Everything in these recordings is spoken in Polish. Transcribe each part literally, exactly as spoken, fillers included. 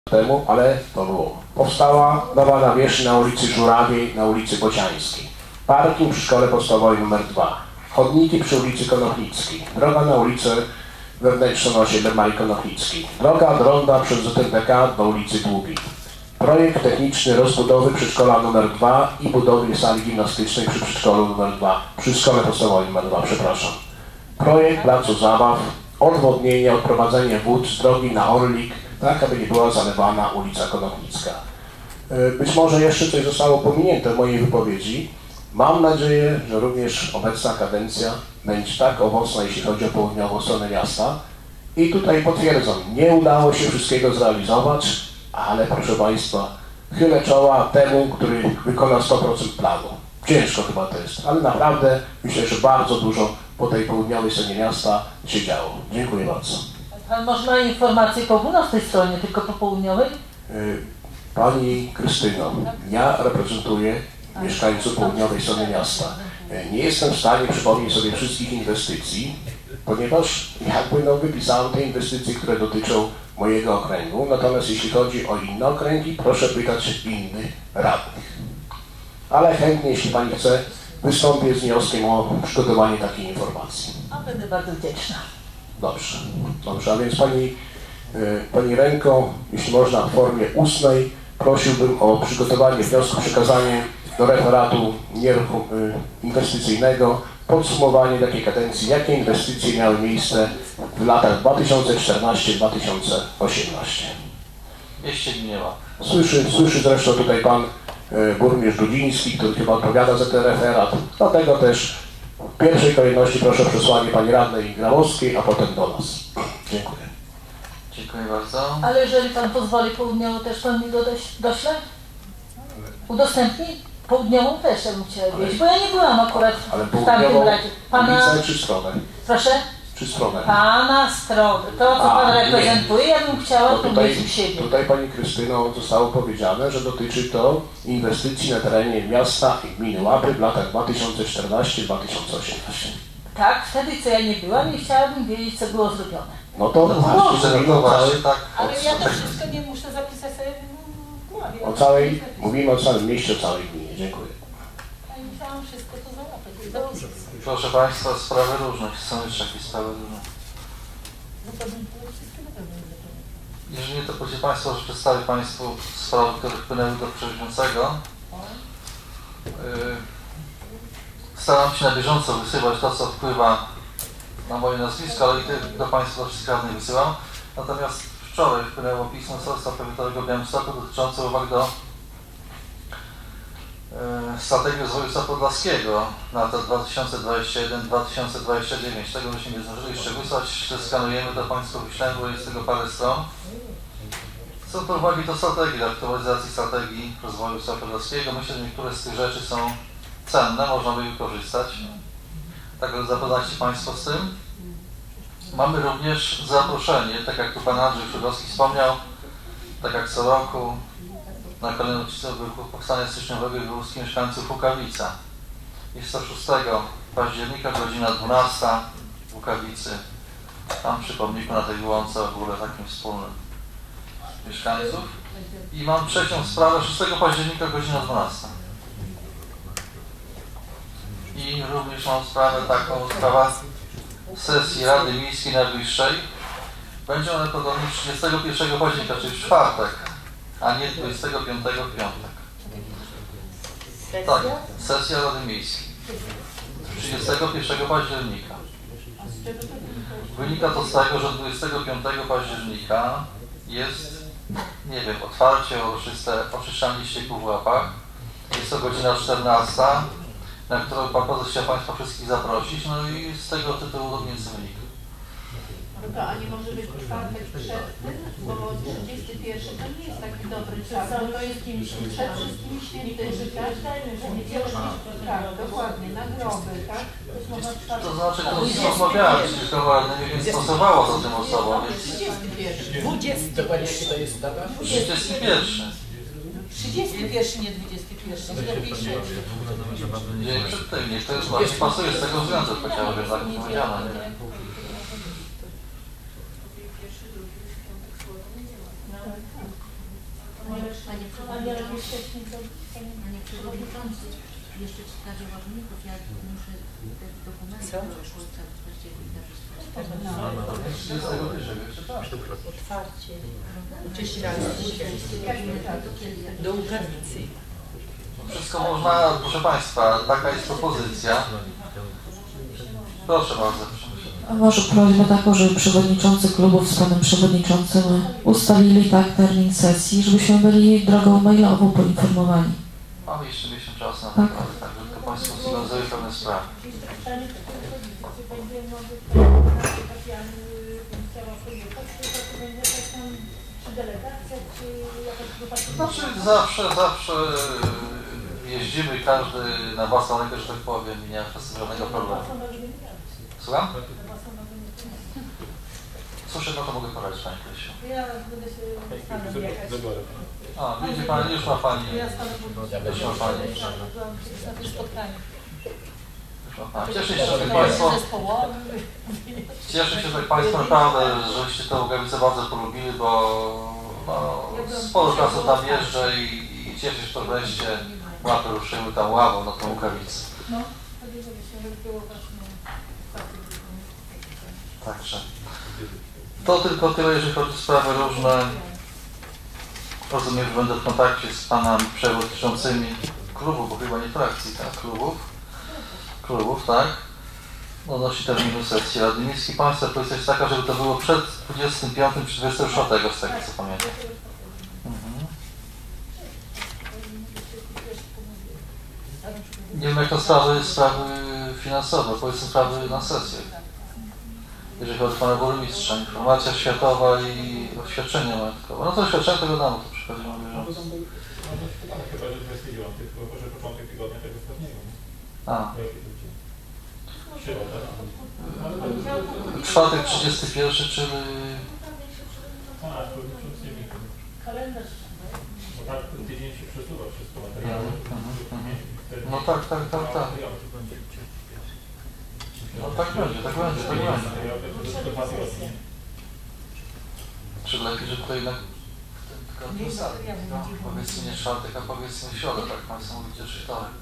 temu, ale to było. Powstała nowa nawierzchnia na ulicy Żurawiej, na ulicy Bociańskiej. Parking przy szkole podstawowej numer dwa. Chodniki przy ulicy Konopnickiej. Droga na ulicę wewnętrzną na osiedle Marii Konopnickiej. Droga od ronda przez Z T K do ulicy Długiej. Projekt techniczny rozbudowy przedszkola numer dwa i budowy sali gimnastycznej przy przedszkolu numer dwa. Przy szkole podstawowej numer dwa, przepraszam. Projekt placu zabaw, odwodnienie, odprowadzenie wód z drogi na Orlik, tak aby nie była zalewana ulica Konopnicka. Być może jeszcze coś zostało pominięte w mojej wypowiedzi. Mam nadzieję, że również obecna kadencja będzie tak owocna, jeśli chodzi o południową stronę miasta. I tutaj potwierdzam, nie udało się wszystkiego zrealizować, ale proszę Państwa, chylę czoła temu, który wykona sto procent planu. Ciężko chyba to jest, ale naprawdę myślę, że bardzo dużo po tej południowej stronie miasta się działo. Dziękuję bardzo. Pan może ma informację po północnej stronie, tylko po południowej? Pani Krystyno, ja reprezentuję mieszkańców południowej strony miasta. Nie jestem w stanie przypomnieć sobie wszystkich inwestycji, ponieważ jakby no, wypisałem te inwestycje, które dotyczą mojego okręgu. Natomiast jeśli chodzi o inne okręgi, proszę pytać innych radnych. Ale chętnie, jeśli Pani chce, wystąpię z wnioskiem o przygotowanie takiej informacji. A będę bardzo wdzięczna. Dobrze, dobrze, a więc Pani, Pani Ręko, jeśli można w formie ustnej, prosiłbym o przygotowanie wniosku, przekazanie do referatu inwestycyjnego podsumowanie takiej kadencji, jakie inwestycje miały miejsce w latach dwa tysiące czternastym do dwa tysiące osiemnastego. Mieście gminie ma. Słyszy, słyszy zresztą tutaj Pan e, burmistrz Dudziński, który chyba odpowiada za ten referat. Dlatego też w pierwszej kolejności proszę o przesłanie Pani Radnej Grabowskiej, a potem do nas. Dziękuję. Dziękuję bardzo. Ale jeżeli Pan pozwoli południową, też Pan mi dodaś, dośle? Udostępni? Południową też ja bym chciała wiedzieć, bo ja nie byłam akurat Ale w tamtym razie. Pana... czy stronę? Proszę? Czy stronę? Pana stronę. To, co A, Pan reprezentuje, ja bym chciała to tutaj, mieć u siebie. Tutaj Pani Krystyno zostało powiedziane, że dotyczy to inwestycji na terenie miasta i gminy Łapy w latach dwa tysiące czternastym do dwa tysiące osiemnastego. Tak, wtedy co ja nie byłam i chciałabym wiedzieć, co było zrobione. No to no, właśnie, że mówimy o całej, tak. Ale ja to wszystko nie muszę zapisać sobie w głowie. o całej, mówimy o całym mieście, o całej gminie. Dziękuję. Ja musiałam wszystko to załapać i zapisać. Proszę Państwa, sprawy różne. Są jeszcze jakieś sprawy różne. Jeżeli nie, to proszę Państwa, że przedstawię Państwu sprawy, które wpłynęły do przewodniczącego. Yy, staram się na bieżąco wysyłać to, co wpływa na moje nazwisko, ale i ty do Państwa wszystkich radnych wysyłam. Natomiast wczoraj wpłynęło pismo Starostwa Powiatowego Białymstoku dotyczące uwag do strategii rozwoju Podlaskiego na lata dwa tysiące dwudziesty pierwszy do dwa tysiące dwudziestego dziewiątego. Tego byśmy nie zdążyli jeszcze wysłać, zeskanujemy, to Państwu wyślemy, bo jest tego parę stron. Są to uwagi do strategii, do aktualizacji strategii rozwoju Podlaskiego. Myślę, że niektóre z tych rzeczy są cenne, można by je wykorzystać. Także zapoznajcie Państwo z tym. Mamy również zaproszenie, tak jak tu Pan Andrzej Szydowski wspomniał, tak jak co roku, na kolejną rocznicę powstania styczniowego i wywózki mieszkańców Łukawica. Jest to szóstego października, godzina dwunasta w Łukawicy. Tam przy pomniku na tej łące w ogóle takim wspólnym mieszkańców. I mam trzecią sprawę, szóstego października, godzina dwunasta. I również mam sprawę taką, sprawa sesji Rady Miejskiej najbliższej. Będzie ona podobnie trzydziestego pierwszego października, czyli w czwartek, a nie dwudziestego piątego w piątek. Tak, sesja Rady Miejskiej. trzydziestego pierwszego października. Wynika to z tego, że dwudziestego piątego października jest, nie wiem, otwarcie uroczyste oczyszczanie ścieków w Łapach. Jest to godzina czternasta, na którą Pan Prezes chciał Państwa wszystkich zaprosić, no i z tego tytułu również wynika. To, a nie może być czwartek przed tym, bo trzydziesty pierwszy to nie jest taki dobry czas, bo to jest przed wszystkimi świętymi, tak, dokładnie, na groby, tak? To znaczy, to z rozmawiałem z kilkoma radnymi, więc stosowała to tym osobom, więc... trzydziesty pierwszy. dwudziesty. Dokładnie jaki to jest data? trzydziesty pierwszy. trzydziesty pierwszy, nie dwudziesty pierwszy. Nie, przed tym, niech to jest właśnie pasuje z tego względu, chociażby tak nie powiedziano, nie? Panie A nie Przewodniczący, robisz wcześniej to Panie Przewodniczący, jeszcze w sprawie ładunków, ja muszę te dokumenty, które szły w całym październik, trzydziestego pierwszego jeszcze tak. Otwarcie. Do układnicy. Wszystko można, proszę Państwa, taka jest propozycja. Proszę bardzo. A może prośbę taką, żeby przewodniczący klubów z panem przewodniczącym ustalili tak termin sesji, żebyśmy byli drogą mailową poinformowani. Mamy jeszcze miesiąc czasu na Tak. to, tak, żeby tylko Państwo związały pewne sprawy. pytanie, czy będzie mogły takiami chciała pojechać, czy to będzie jakaś tam, czy delegacja, czy jakaś grupa? Znaczy zawsze, zawsze jeździmy każdy na własną rękę, że tak powiem, i nie ma żadnego problemu. Słucham? Cóż, no to mogę poradzić, Pani Krysiu. Ja będę się stanem jechać. A, widzi Pani, już ma Pani. Ja stanę Już ma Pani. na tym spotkaniu. Już ma Pani. Cieszę się, że Państwo, cieszę się, że Państwo naprawdę, żeście tę Łukawicę bardzo polubili, bo no, sporo czasu tam jeżdżę i, i cieszę się, że to wreszcie łapy ruszyły tam ławą na tą Łukawicę. No, tak się było właśnie. Także to tylko tyle, jeżeli chodzi o sprawy różne. Rozumiem, że będę w kontakcie z panami przewodniczącymi klubów, bo chyba nie frakcji, tak? Klubów. Klubów, tak? Odnośnie terminu sesji Rady Miejskiej. Państwa propozycja jest taka, żeby to było przed dwudziestym piątym czy dwudziestego szóstego, z tego co pamiętam. Mhm. Nie wiem, jak to sprawy, sprawy finansowe, powiedzmy sprawy na sesję. Jeżeli chodzi o pana burmistrza, informacja światowa i oświadczenie majątkowe. No to oświadczenie tego damy, to przychodzi na bieżąco. Chyba, że dwudziestego dziewiątego, tylko że początek tygodnia tego ostatniego. A. Środa. Czwartek trzydziesty pierwszy, czyli... A, to nie wiem. Kalendarz. Bo tak tydzień się przesuwa wszystko materiały. No tak, tak, tak, tak. No tak będzie, tak będzie, tak będzie. Czy lepiej, że to jednak tylko ten sam, no, powiedzmy nie czwartek, a powiedzmy środę, tak Państwo mówicie, czy wtorek.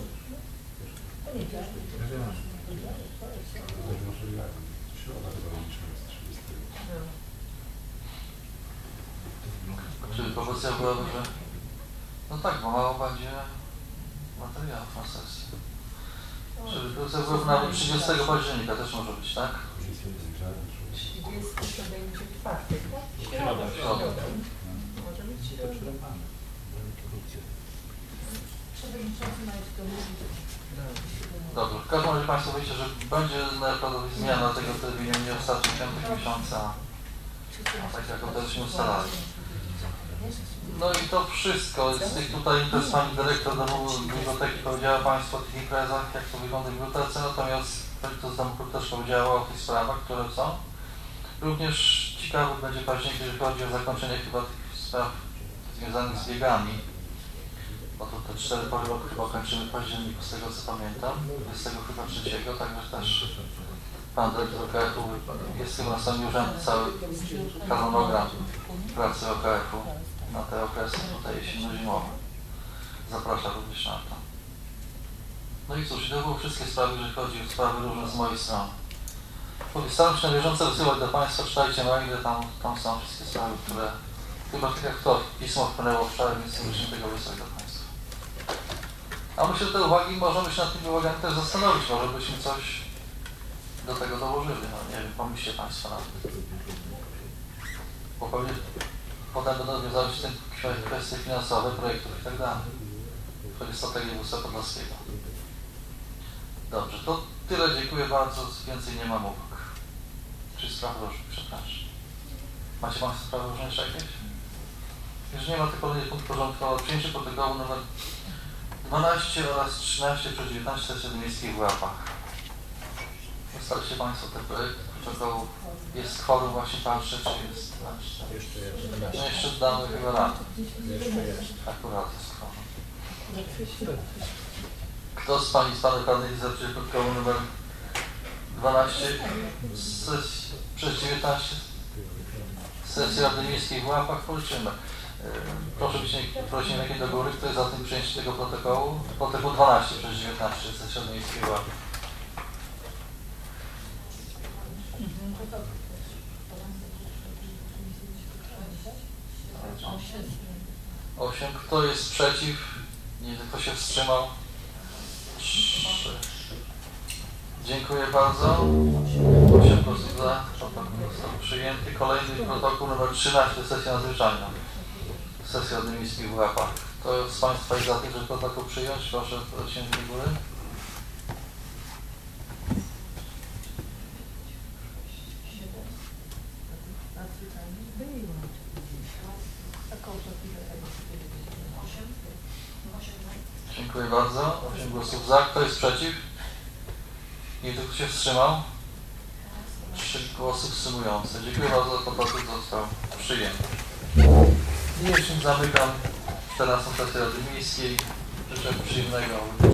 Czyli propozycja byłaby, że no tak, bo mało będzie materiałów na sesji. Czyli propozycja byłaby nawet trzydziestego października też może być, tak? trzydziesty to będzie czwartek, tak? Środa. Środa. Może być środa. Przewodniczący ma jeszcze mówić. Dobrze, w każdym razie Państwo wiecie, że będzie najprawdopodobniej zmiana tego terminu nie ostatni piątek miesiąca, tak jak obecnie ustalali. No i to wszystko. Z tych tutaj imprez pani dyrektor domu biblioteki powiedziała Państwu o tych imprezach, jak to wygląda w bibliotece, natomiast to z domu też powiedziała o tych sprawach, które są. Również ciekawy będzie październik, jeżeli chodzi o zakończenie chyba tych spraw związanych z biegami. Bo to te cztery pory roku chyba kończymy w październiku, z tego co pamiętam, dwudziestego chyba trzeciego, także też pan dyrektor O K F-u jest chyba na stronie urzędu cały harmonogram pracy O K F-u na te okresy tutaj jesienno-zimowe. Zapraszam również na to. No i cóż, to były wszystkie sprawy, jeżeli chodzi o sprawy różne z mojej strony. Staram się na bieżąco wysyłać do Państwa, czytajcie maile, tam, tam są wszystkie sprawy, które chyba tak jak to pismo wpłynęło wczoraj, więc nie musimy tego wysłać do Państwa. A myślę, że te uwagi, możemy się nad tymi uwagami też zastanowić, może byśmy coś do tego dołożyli, no nie wiem, pomyślcie Państwo na to. Bo pewnie potem będą wiązały się z tym kwestie finansowe, projektów i tak dalej. Chodzi o strategię województwa podlaskiego. Dobrze, to tyle, dziękuję bardzo, więcej nie mam uwag. Czy spraw różnych, przepraszam. Macie Państwo sprawy różne jeszcze jakieś? Jeżeli nie ma, to kolejny punkt porządku o przyjęciu protokołu numer dwanaście oraz trzynaście przez dziewiętnaście sesji miejskiej w Łapach. Dostaliście Państwo te projekty protokołu. Jest kworum właśnie patrzę, czy jest no jeszcze damy chyba lat. Akurat jest kworum. Kto z Pani z Panów Radnych za przyjęcie protokołu numer dwanaście przez dziewiętnaście sesji Rady Miejskiej w Łapach policzymy. Proszę być prosić ręki do góry. Kto jest za tym przyjęciem tego protokołu? Protokół dwanaście przez dziewiętnaście z Śródmiejskiej Łapy. osiem. Kto jest przeciw? Nie, kto się wstrzymał? trzy. Dziękuję bardzo. osiem głosów za. Protokół został przyjęty. Kolejny protokół numer trzynaście, sesja nadzwyczajna. Sesja Rady Miejskiej w Łapach. Kto z Państwa jest za tym, żeby protokół przyjąć? Proszę o się do góry. Dziękuję bardzo. osiem głosów za. Kto jest przeciw? Nie, kto się wstrzymał? trzy głosy wstrzymujące. Dziękuję bardzo. Protokół został przyjęty. I już zamykam czternastą sesję Rady Miejskiej. Życzę przyjemnego